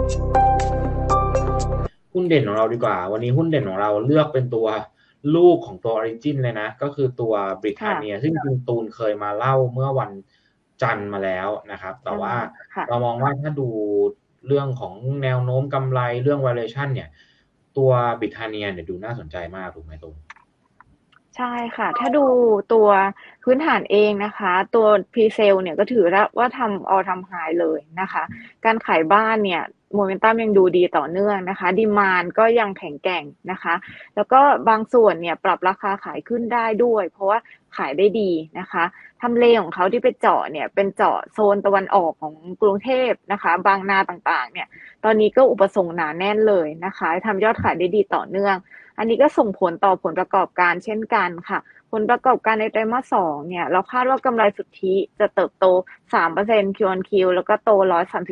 หุ้นเด่นของเราดีกว่าวันนี้หุ้นเด่นของเราเลือกเป็นตัวลูกของตัว Origin เลยนะก็คือตัว Britannia ซึ่งจริงๆตูนเคยมาเล่าเมื่อวันจันทร์มาแล้วนะครับแต่ว่าเรามองว่าถ้าดูเรื่องของแนวโน้มกำไรเรื่อง valuation เนี่ยตัว Britannia เนี่ยดูน่าสนใจมากถูกไหมตูนใช่ค่ะ ถ้าดูตัวพื้นฐานเองนะคะ ตัว pre-sale เนี่ยก็ถือว่าทำ all time high เลยนะคะ การขายบ้านเนี่ยโมเมนตัมยังดูดีต่อเนื่องนะคะดีมานก็ยังแข็งแกร่งนะคะ แล้วก็บางส่วนเนี่ยปรับราคาขายขึ้นได้ด้วย เพราะว่าขายได้ดีนะคะทำเลของเขาที่ไปเจาะเนี่ยเป็นเจาะโซนตะวันออกของกรุงเทพนะคะบางนาต่างๆเนี่ยตอนนี้ก็อุปสงค์หนาแน่นเลยนะคะทำยอดขายได้ดีต่อเนื่อง อันนี้ก็ส่งผลต่อผลประกอบการเช่นกันค่ะผลประกอบการในไตรมาส2เนี่ยเราคาดว่ากำไรสุทธิจะเติบโต 3% Q-on-Q แล้วก็โต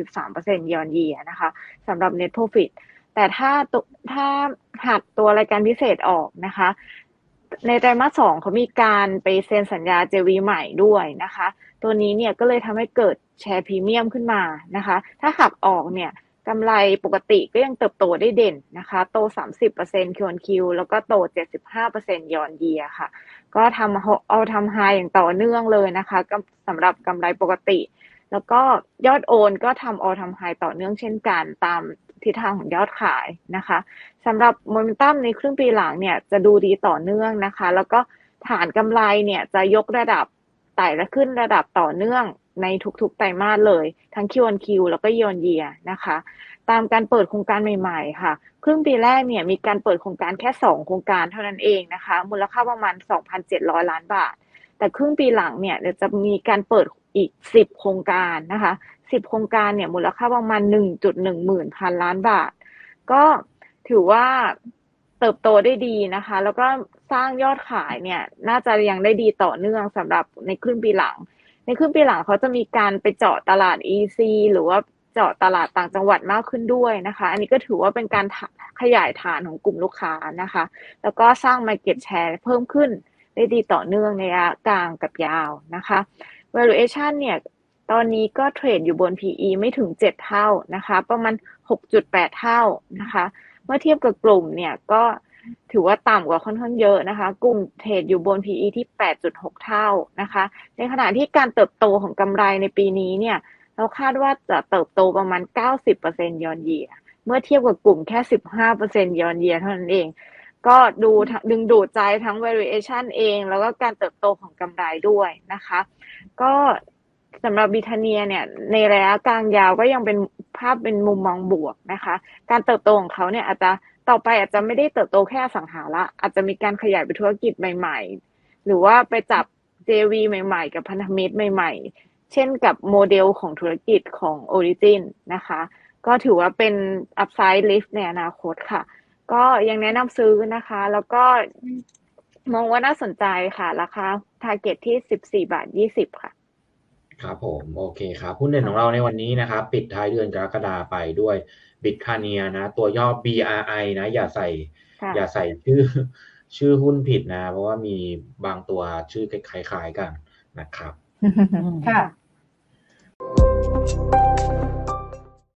133% Year on Year นะคะสำหรับ Net Profit แต่ถ้าหักตัวรายการพิเศษออกนะคะในไตรมาส2เขามีการไปเซ็นสัญญา JV ใหม่ด้วยนะคะตัวนี้เนี่ยก็เลยทำให้เกิดแชร์พรีเมียมขึ้นมานะคะถ้าหักออกเนี่ย กำไรปกติก็ยังเติบโตได้เด่นนะคะโต 30% Q-on-Q แล้วก็โต 75% Year on Year ค่ะก็ทำไฮอย่างต่อเนื่องเลยนะคะสำหรับกำไรปกติแล้วก็ยอดโอนก็ทำ all time high ต่อเนื่องเช่นกันตามทิศทางของยอดขายนะคะสำหรับโมเมนตัมในครึ่งปีหลังเนี่ยจะดูดีต่อเนื่องนะคะแล้วก็ฐานกำไรเนี่ยจะยกระดับไต่และขึ้นระดับต่อเนื่องในทุกๆไตรมาสเลยทั้ง Q-on-Q แล้วก็ Year on Year นะคะตามการเปิดโครงการใหม่ๆค่ะครึ่งปีแรกเนี่ยมีการเปิดโครงการแค่2โครงการเท่านั้นเองนะคะมูลค่าประมาณ 2,700 ล้านบาทแต่ครึ่งปีหลังเนี่ยเดี๋ยวจะมีการเปิดอีก10โครงการนะคะ10โครงการเนี่ยมูลค่าประมาณ 1.1 หมื่นพันล้านบาทก็ถือว่าเติบโตได้ดีนะคะแล้วก็สร้างยอดขายเนี่ยน่าจะยังได้ดีต่อเนื่องสำหรับในครึ่งปีหลังในครึ่งปีหลังเขาจะมีการไปเจาะตลาด EC หรือว่าเจาะตลาดต่างจังหวัดมากขึ้นด้วยนะคะอันนี้ก็ถือว่าเป็นการขยายฐานของกลุ่มลูกค้านะคะแล้วก็สร้าง market share เพิ่มขึ้นได้ดีต่อเนื่องในระยะกลางกับยาวนะคะ valuation เนี่ยตอนนี้ก็เทรดอยู่บน PE ไม่ถึง7เท่านะคะประมาณ 6.8 เท่านะคะเมื่อเทียบกับกลุ่มเนี่ยก็ถือว่าต่ำกว่าค่อนข้างเยอะนะคะกลุ่มเทรดอยู่บน PE ที่ 8.6 เท่านะคะในขณะที่การเติบโตของกำไรในปีนี้เนี่ยเราคาดว่าจะเติบโตประมาณ 90% year on year เมื่อเทียบกับกลุ่มแค่ 15% year on year เท่านั้นเองก็ดึงดูดใจทั้ง valuation เองแล้วก็การเติบโตของกำไรด้วยนะคะก็สำหรับบิทาเนียเนี่ยในระยะกลางยาวก็ยังเป็นภาพเป็นมุมมองบวกนะคะการเติบโตของเขาเนี่ยอาจจะต่อไปอาจจะไม่ได้เติบโตแค่อสังหาละอาจจะมีการขยายไปธุรกิจใหม่ๆหรือว่าไปจับ JV ใหม่ๆกับพันธมิตรใหม่ๆเช่นกับโมเดลของธุรกิจของ Origin นะคะก็ถือว่าเป็น upside lift ในอนาคตค่ะก็ยังแนะนำซื้อนะคะแล้วก็มองว่าน่าสนใจค่ะราคา target ที่14.20 บาทค่ะครับผมโอเคครับหุ้นเด่นของเราในวันนี้นะครับปิดท้ายเดือนกรกฎาไปด้วยบิ t คาเนียนะตัวย่อ BRI นะอย่าใส่ชื่อหุ้นผิดนะเพราะว่ามีบางตัวชื่อคล้ายๆกันนะครับค่ะ